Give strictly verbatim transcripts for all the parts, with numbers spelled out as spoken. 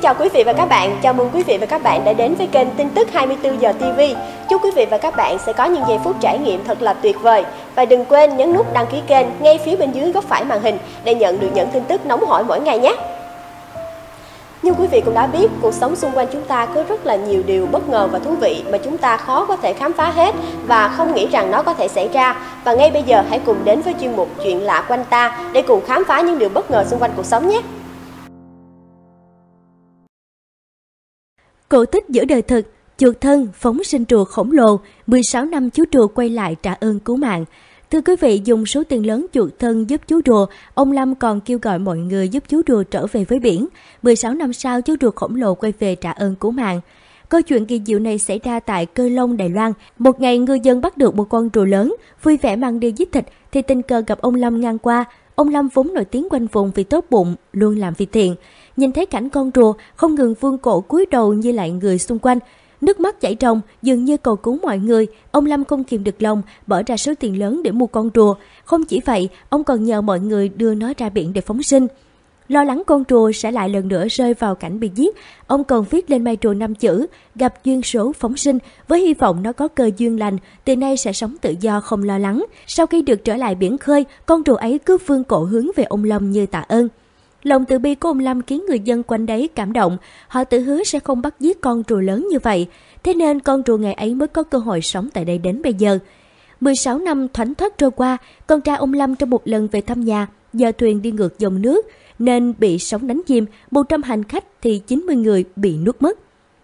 chào quý vị và các bạn, chào mừng quý vị và các bạn đã đến với kênh tin tức hai mươi tư giờ ti vi. Chúc quý vị và các bạn sẽ có những giây phút trải nghiệm thật là tuyệt vời. Và đừng quên nhấn nút đăng ký kênh ngay phía bên dưới góc phải màn hình để nhận được những tin tức nóng hổi mỗi ngày nhé. Như quý vị cũng đã biết, cuộc sống xung quanh chúng ta có rất là nhiều điều bất ngờ và thú vị mà chúng ta khó có thể khám phá hết và không nghĩ rằng nó có thể xảy ra. Và ngay bây giờ hãy cùng đến với chuyên mục Chuyện lạ quanh ta để cùng khám phá những điều bất ngờ xung quanh cuộc sống nhé. Cổ tích giữa đời thực, chuột thân phóng sinh rùa khổng lồ, mười sáu năm chú rùa quay lại trả ơn cứu mạng. Thưa quý vị, dùng số tiền lớn chuột thân giúp chú rùa, ông Lâm còn kêu gọi mọi người giúp chú rùa trở về với biển. mười sáu năm sau, chú rùa khổng lồ quay về trả ơn cứu mạng. Câu chuyện kỳ diệu này xảy ra tại Cơ Long, Đài Loan. Một ngày, ngư dân bắt được một con rùa lớn, vui vẻ mang đi giết thịt thì tình cờ gặp ông Lâm ngang qua. Ông Lâm vốn nổi tiếng quanh vùng vì tốt bụng, luôn làm việc thiện. Nhìn thấy cảnh con rùa không ngừng vươn cổ cúi đầu như lại người xung quanh, nước mắt chảy ròng, dường như cầu cứu mọi người, ông Lâm không kìm được lòng, bỏ ra số tiền lớn để mua con rùa. Không chỉ vậy, ông còn nhờ mọi người đưa nó ra biển để phóng sinh. Lo lắng con rùa sẽ lại lần nữa rơi vào cảnh bị giết, ông còn viết lên mai rùa năm chữ, gặp duyên số phóng sinh, với hy vọng nó có cơ duyên lành, từ nay sẽ sống tự do không lo lắng. Sau khi được trở lại biển khơi, con rùa ấy cứ vươn cổ hướng về ông Lâm như tạ ơn. Lòng từ bi của ông Lâm khiến người dân quanh đấy cảm động, họ tự hứa sẽ không bắt giết con rùa lớn như vậy, thế nên con rùa ngày ấy mới có cơ hội sống tại đây đến bây giờ. mười sáu năm thoánh thoát trôi qua, con trai ông Lâm trong một lần về thăm nhà, giờ thuyền đi ngược dòng nước nên bị sóng đánh chìm, một trăm hành khách thì chín mươi người bị nuốt mất.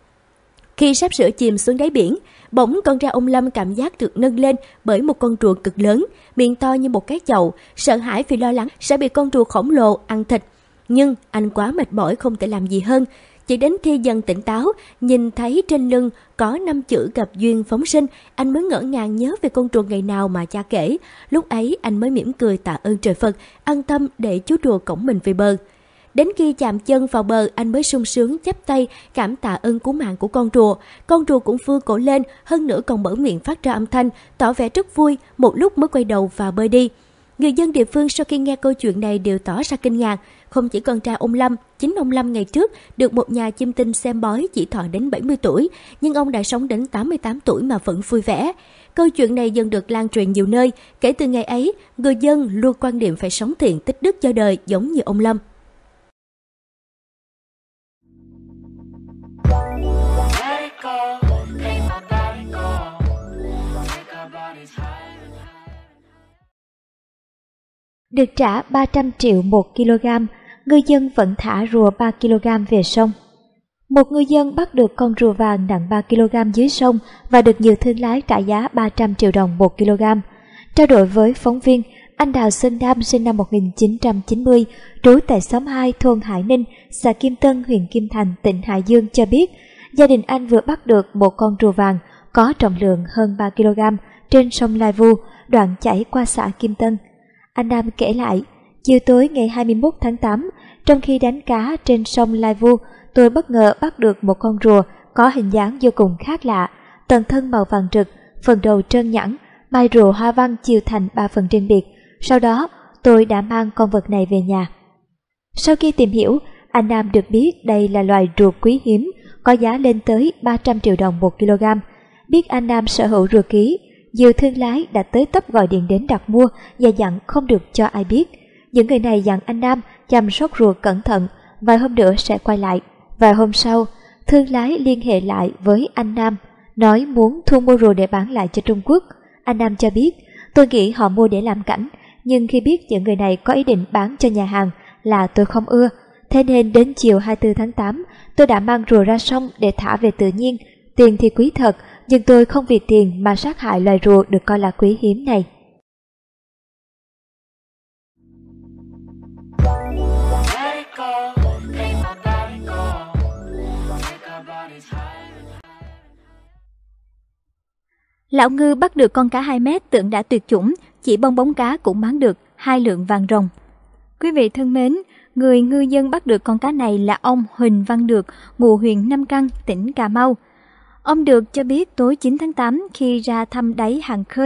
Khi sắp sửa chìm xuống đáy biển, bỗng con trai ông Lâm cảm giác được nâng lên bởi một con rùa cực lớn, miệng to như một cái chậu, sợ hãi vì lo lắng sẽ bị con rùa khổng lồ ăn thịt. Nhưng anh quá mệt mỏi không thể làm gì hơn. Chỉ đến khi dần tỉnh táo, nhìn thấy trên lưng có năm chữ gặp duyên phóng sinh, anh mới ngỡ ngàng nhớ về con rùa ngày nào mà cha kể. Lúc ấy anh mới mỉm cười tạ ơn trời Phật, an tâm để chú rùa cõng mình về bờ. Đến khi chạm chân vào bờ, anh mới sung sướng chắp tay cảm tạ ơn cứu mạng của con rùa. Con rùa cũng vươn cổ lên, hơn nữa còn mở miệng phát ra âm thanh, tỏ vẻ rất vui, một lúc mới quay đầu và bơi đi. Người dân địa phương sau khi nghe câu chuyện này đều tỏ ra kinh ngạc. Không chỉ con trai ông Lâm, chính ông Lâm ngày trước được một nhà chiêm tinh xem bói chỉ thọ đến bảy mươi tuổi, nhưng ông đã sống đến tám mươi tám tuổi mà vẫn vui vẻ. Câu chuyện này dần được lan truyền nhiều nơi. Kể từ ngày ấy, người dân luôn quan niệm phải sống thiện tích đức cho đời giống như ông Lâm. Được trả ba trăm triệu một ki lô gam, ngư dân vẫn thả rùa ba ki lô gam về sông. Một ngư dân bắt được con rùa vàng nặng ba ki lô gam dưới sông và được nhiều thương lái trả giá ba trăm triệu đồng một ki lô gam. Trao đổi với phóng viên, anh Đào Sơn Nam sinh năm một nghìn chín trăm chín mươi, trú tại xóm hai thôn Hải Ninh, xã Kim Tân, huyện Kim Thành, tỉnh Hải Dương cho biết, gia đình anh vừa bắt được một con rùa vàng có trọng lượng hơn ba ki lô gam trên sông Lai Vu, đoạn chảy qua xã Kim Tân. Anh Nam kể lại, chiều tối ngày hai mươi mốt tháng tám, trong khi đánh cá trên sông Lai Vu, tôi bất ngờ bắt được một con rùa có hình dáng vô cùng khác lạ, toàn thân màu vàng rực, phần đầu trơn nhẵn, mai rùa hoa văn chia thành ba phần riêng biệt. Sau đó, tôi đã mang con vật này về nhà. Sau khi tìm hiểu, anh Nam được biết đây là loài rùa quý hiếm, có giá lên tới ba trăm triệu đồng một ki lô gam. Biết anh Nam sở hữu rùa ký, nhiều thương lái đã tới tấp gọi điện đến đặt mua và dặn không được cho ai biết. Những người này dặn anh Nam chăm sóc rùa cẩn thận, vài hôm nữa sẽ quay lại. Vài hôm sau, thương lái liên hệ lại với anh Nam, nói muốn thu mua rùa để bán lại cho Trung Quốc. Anh Nam cho biết, tôi nghĩ họ mua để làm cảnh, nhưng khi biết những người này có ý định bán cho nhà hàng là tôi không ưa. Thế nên đến chiều hai mươi tư tháng tám, tôi đã mang rùa ra sông để thả về tự nhiên. Tiền thì quý thật, nhưng tôi không vì tiền mà sát hại loài rùa được coi là quý hiếm này. Lão ngư bắt được con cá hai mét tưởng đã tuyệt chủng, chỉ bong bóng cá cũng bán được hai lượng vàng ròng. Quý vị thân mến, người ngư dân bắt được con cá này là ông Huỳnh Văn Được, ngụ huyện Nam Căn, tỉnh Cà Mau. Ông Được cho biết tối chín tháng tám khi ra thăm đáy hàng khơi,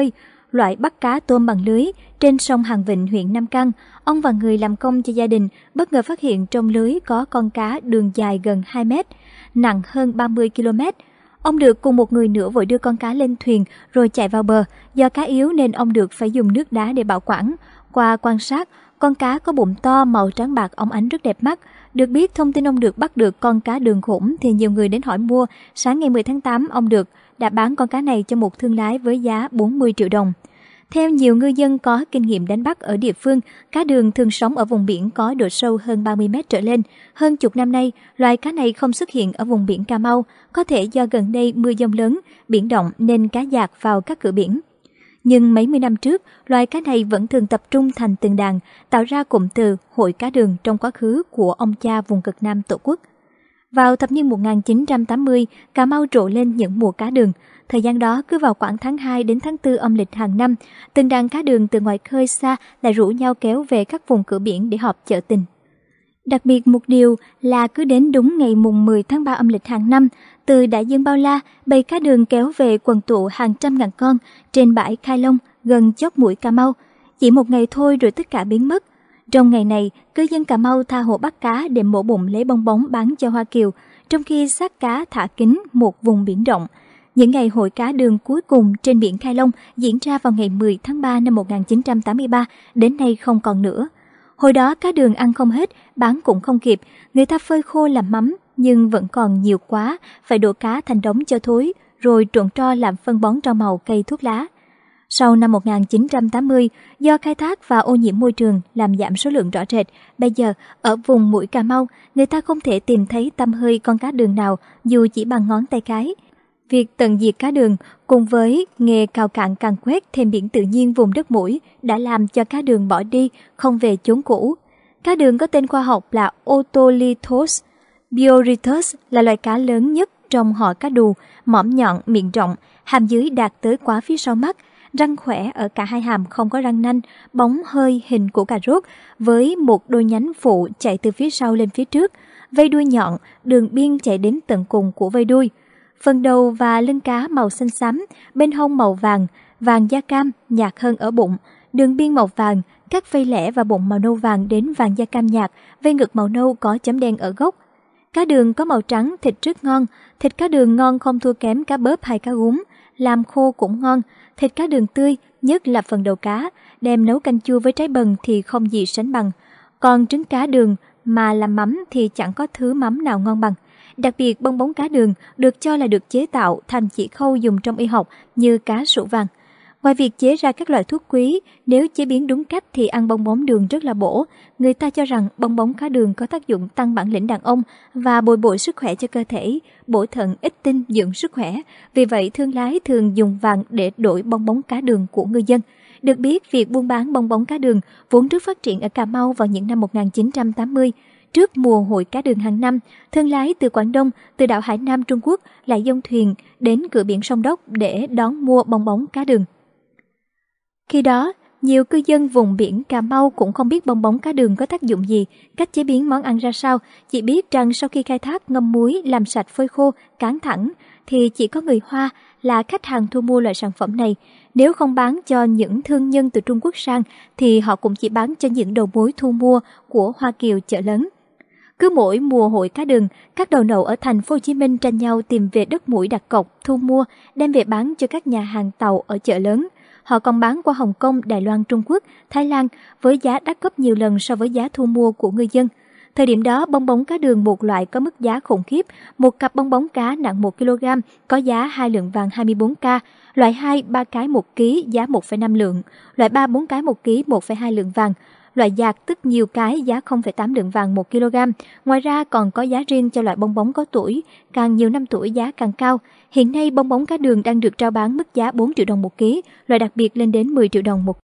loại bắt cá tôm bằng lưới trên sông Hàn Vịnh, huyện Nam Căn. Ông và người làm công cho gia đình bất ngờ phát hiện trong lưới có con cá đường dài gần hai mét, nặng hơn ba mươi ki lô mét. Ông Được cùng một người nữa vội đưa con cá lên thuyền rồi chạy vào bờ. Do cá yếu nên ông Được phải dùng nước đá để bảo quản. Qua quan sát, con cá có bụng to, màu trắng bạc óng ánh rất đẹp mắt. Được biết thông tin ông Được bắt được con cá đường khủng thì nhiều người đến hỏi mua. Sáng ngày mười tháng tám, ông Được đã bán con cá này cho một thương lái với giá bốn mươi triệu đồng. Theo nhiều ngư dân có kinh nghiệm đánh bắt ở địa phương, cá đường thường sống ở vùng biển có độ sâu hơn ba mươi mét trở lên. Hơn chục năm nay, loài cá này không xuất hiện ở vùng biển Cà Mau, có thể do gần đây mưa dông lớn, biển động nên cá dạt vào các cửa biển. Nhưng mấy mươi năm trước, loài cá này vẫn thường tập trung thành từng đàn, tạo ra cụm từ hội cá đường trong quá khứ của ông cha vùng cực Nam Tổ quốc. Vào thập niên một nghìn chín trăm tám mươi, Cà Mau trổ lên những mùa cá đường. Thời gian đó, cứ vào khoảng tháng hai đến tháng tư âm lịch hàng năm, từng đàn cá đường từ ngoài khơi xa lại rủ nhau kéo về các vùng cửa biển để họp chợ tình. Đặc biệt một điều là cứ đến đúng ngày mùng mười tháng ba âm lịch hàng năm, từ đại dương bao la, bầy cá đường kéo về quần tụ hàng trăm ngàn con trên bãi Khai Long gần chóp mũi Cà Mau. Chỉ một ngày thôi rồi tất cả biến mất. Trong ngày này, cư dân Cà Mau tha hồ bắt cá để mổ bụng lấy bong bóng bán cho Hoa Kiều, trong khi xác cá thả kín một vùng biển rộng. Những ngày hội cá đường cuối cùng trên biển Khai Long diễn ra vào ngày mười tháng ba năm một nghìn chín trăm tám mươi ba, đến nay không còn nữa. Hồi đó cá đường ăn không hết, bán cũng không kịp, người ta phơi khô làm mắm, nhưng vẫn còn nhiều quá, phải đổ cá thành đống cho thối, rồi trộn tro làm phân bón rau màu cây thuốc lá. Sau năm một nghìn chín trăm tám mươi, do khai thác và ô nhiễm môi trường làm giảm số lượng rõ rệt, bây giờ ở vùng mũi Cà Mau, người ta không thể tìm thấy tăm hơi con cá đường nào dù chỉ bằng ngón tay cái. Việc tận diệt cá đường cùng với nghề cào cạn càn quét thêm biển tự nhiên vùng đất mũi đã làm cho cá đường bỏ đi, không về chốn cũ. Cá đường có tên khoa học là Otolithos bioritus, là loài cá lớn nhất trong họ cá đù, mõm nhọn, miệng rộng, hàm dưới đạt tới quá phía sau mắt, răng khỏe ở cả hai hàm, không có răng nanh, bóng hơi hình của cà rốt với một đôi nhánh phụ chạy từ phía sau lên phía trước, vây đuôi nhọn, đường biên chạy đến tận cùng của vây đuôi. Phần đầu và lưng cá màu xanh xám, bên hông màu vàng, vàng da cam, nhạt hơn ở bụng, đường biên màu vàng, các vây lẻ và bụng màu nâu vàng đến vàng da cam nhạt, vây ngực màu nâu có chấm đen ở gốc. Cá đường có màu trắng, thịt rất ngon, thịt cá đường ngon không thua kém cá bớp hay cá gúng, làm khô cũng ngon. Thịt cá đường tươi, nhất là phần đầu cá, đem nấu canh chua với trái bần thì không gì sánh bằng. Còn trứng cá đường mà làm mắm thì chẳng có thứ mắm nào ngon bằng. Đặc biệt bong bóng cá đường được cho là được chế tạo thành chỉ khâu dùng trong y học như cá sủ vàng. Ngoài việc chế ra các loại thuốc quý, nếu chế biến đúng cách thì ăn bong bóng đường rất là bổ. Người ta cho rằng bong bóng cá đường có tác dụng tăng bản lĩnh đàn ông và bồi bổ sức khỏe cho cơ thể, bổ thận, ích tinh, dưỡng sức khỏe. Vì vậy thương lái thường dùng vàng để đổi bong bóng cá đường của ngư dân. Được biết, việc buôn bán bong bóng cá đường vốn rất phát triển ở Cà Mau vào những năm một nghìn chín trăm tám mươi. Trước mùa hội cá đường hàng năm, thương lái từ Quảng Đông, từ đảo Hải Nam Trung Quốc lại dông thuyền đến cửa biển Sông Đốc để đón mua bong bóng cá đường. Khi đó, nhiều cư dân vùng biển Cà Mau cũng không biết bong bóng cá đường có tác dụng gì, cách chế biến món ăn ra sao, chỉ biết rằng sau khi khai thác ngâm muối, làm sạch phơi khô, cán thẳng, thì chỉ có người Hoa là khách hàng thu mua loại sản phẩm này. Nếu không bán cho những thương nhân từ Trung Quốc sang, thì họ cũng chỉ bán cho những đầu mối thu mua của Hoa Kiều chợ lớn. Cứ mỗi mùa hội cá đường, các đầu nậu ở thành phố Hồ Chí Minh tranh nhau tìm về đất mũi đặt cọc, thu mua, đem về bán cho các nhà hàng tàu ở chợ lớn. Họ còn bán qua Hồng Kông, Đài Loan, Trung Quốc, Thái Lan với giá đắt gấp nhiều lần so với giá thu mua của người dân. Thời điểm đó, bong bóng cá đường một loại có mức giá khủng khiếp. Một cặp bong bóng cá nặng một ki lô gam có giá hai lượng vàng hai mươi bốn ca, loại hai, ba cái một ký giá một phẩy năm lượng, loại ba, bốn cái một ký một phẩy hai lượng vàng. Loại dạt tức nhiều cái giá không phẩy tám lượng vàng một ki lô gam. Ngoài ra còn có giá riêng cho loại bong bóng có tuổi, càng nhiều năm tuổi giá càng cao. Hiện nay bong bóng cá đường đang được rao bán mức giá bốn triệu đồng một ký, loại đặc biệt lên đến mười triệu đồng một ký.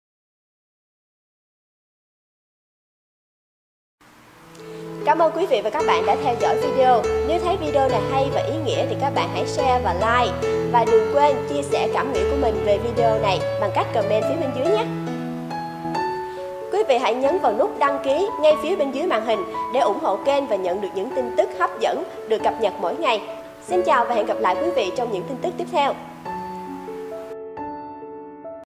Cảm ơn quý vị và các bạn đã theo dõi video. Nếu thấy video này hay và ý nghĩa thì các bạn hãy share và like. Và đừng quên chia sẻ cảm nghĩ của mình về video này bằng cách comment phía bên dưới nhé. Quý vị hãy nhấn vào nút đăng ký ngay phía bên dưới màn hình để ủng hộ kênh và nhận được những tin tức hấp dẫn được cập nhật mỗi ngày. Xin chào và hẹn gặp lại quý vị trong những tin tức tiếp theo.